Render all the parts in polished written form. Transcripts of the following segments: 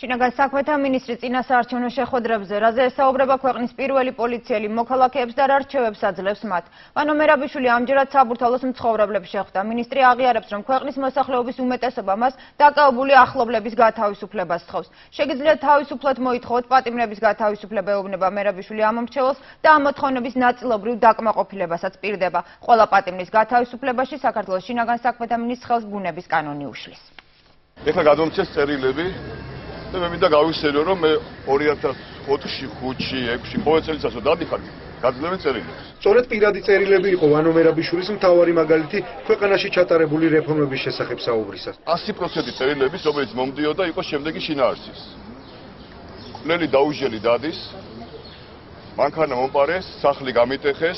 შინაგან საქმეთა მინისტრი წინასაარჩევნო შეხვედრებზე, რაზე ესაუბრება ქვეყნის პირველი პოლიციელი მოქალაქეებს და რა რჩევებს აძლევს მათ. ვანო მერაბიშვილი ამჯერად საბურთალოს მცხოვრებლებს შეხვდა. მინისტრი აღიარებს, რომ ქვეყნის მოსახლეობის უმეტესობა მას დაკავებული ახლობლების გათავისუფლებას სთხოვს. შეგიძლიათ თავისუფლად მოითხოვოთ პატიმრების გათავისუფლება ეუბნება მერაბიშვილი ამ მომრჩეველს და ამ მოთხოვნების ნაწილობრივ დაკმაყოფილებასაც პირდება. ყველა პატიმრის გათავისუფლებაში საქართველოს შინაგან საქმეთა მინისტრს ხელს ბუნების კანონი უშლის. ეხლა გადმომცეს წერილები და მე მინდა გავიხსენო, რომ მე 2004-ში, 5-ში, 6-ში ყოველ წელიწადს დადიხარ გაძლევენ წერილებს. სწორედ პირადი წერილები იყო ვანო მერაბიშვილის მთავარი მაგალითი ქვეყანაში ჩატარებული რეფორმების შესახებ საუბრისას. 100% წერილების, რომელიც მომდიოდა, იყო შემდეგი შინაარსის. მკვლელი დაუჟელი დადის, მანქანა მომპარეს, სახლი გამიტეხეს,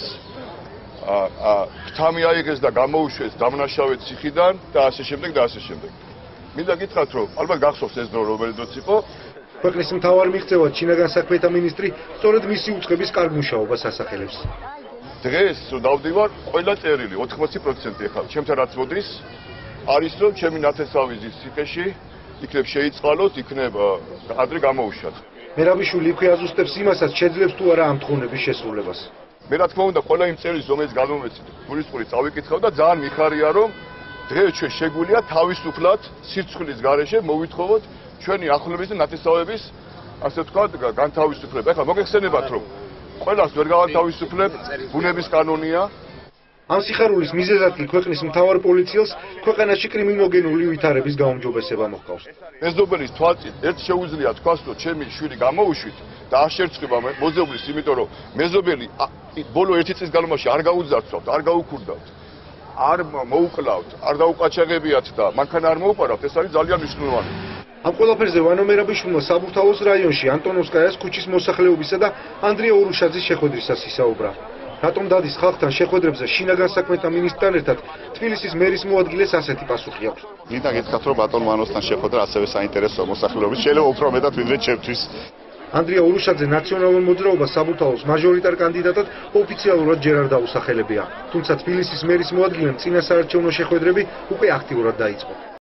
ფრთამი აიღეს და გამოუშვეს დამნაშავედ ციხიდან და ასე შემდეგ და ასე შემდეგ. მინდა გითხრათ, რომ ალბათ გახსოვს ეს დრო რომელი დროც იყო. ქვეყნის მთავარ მიღწევად შინაგან საქმეთა მინისტრი სწორედ მისი უწყების კარგ მუშაობას ასახელებს. დღეს რომ დავდივარ, ყველა წერილი 80% ეხლა ჩემთან რაც მოდის, არის რომ ჩემი ნათესავი ციხეში იქნებ შეიწყალოთ, იქნებ ადრე გამოუშვათ. მერაბიშვილი იქვე აზუსტებს იმასაც, შეძლებს თუ არა ამ თხოვნების შესრულებას. მე რა თქმა უნდა, ყველა იმ წერილს, რომელიც გადმომეცით, გულისწყრით წავიკითხავ და ძალიან მიხარია, რომ დღეს ჩვენ შეგვიძლია თავისუფლად სირცხვილის გარეშე მოვითხოვოთ ჩვენი ახლობლების და ნათესავების, ასე ვთქვათ, განთავისუფლება. ეხლა მოგეხსენებათ, რომ ყველას ვერ გავანთავისუფლებ, ბუნების კანონია. ამ სიხარულის მიზეზად კი ქვეყნის მთავარ პოლიციელს ქვეყანაში კრიმინოგენული ვითარების გაუმჯობესება მოჰყავს. მეზობელის თვალწინ ერთ შეუძლია თქვას, რომ ჩემი შვილი გამოუშვით და არ შერწყება მოზებლის, იმიტომ რომ მეზობელი ბოლო 1 წლის განმავლობაში არ გაუძარცვავთ, არ გაუქურდავთ, არ მოუკლავთ, არ დაუყაჩაღებიათ და მანქანა არ მოუპარავთ, ეს არის ძალიან მნიშვნელოვანი. ამ ყველაფერზე ვანო მერაბიშვილმა საბურთალოს რაიონში ანტონოვსკაიას ქუჩის მოსახლეობისა და ანდრია ორუშაძის შეხვედრისას ისაუბრა. რატომ დადის ხალხთან შეხვედრებზე შინაგან საქმეთა მინისტრთან ერთად თბილისის მერის მოადგილეს ასეთი პასუხი აქვს. მინდა გითხრათ, რომ ბატონ ვანოსთან შეხვედრა ასევე საინტერესო მოსახლეობის, შეიძლება უფრო მეტად ვიდრე ჩემთვის. ანდრია ორუშაძე ნაციონალურ მოძრაობას საბურთალოს მაჟორიტარ კანდიდატად ოფიციალურად ჯერ არ დაუსახელებია. თუმცა თბილისის მერის მოადგილემ წინასაარჩევნო შეხვედრები უკვე აქტიურად დაიწყო.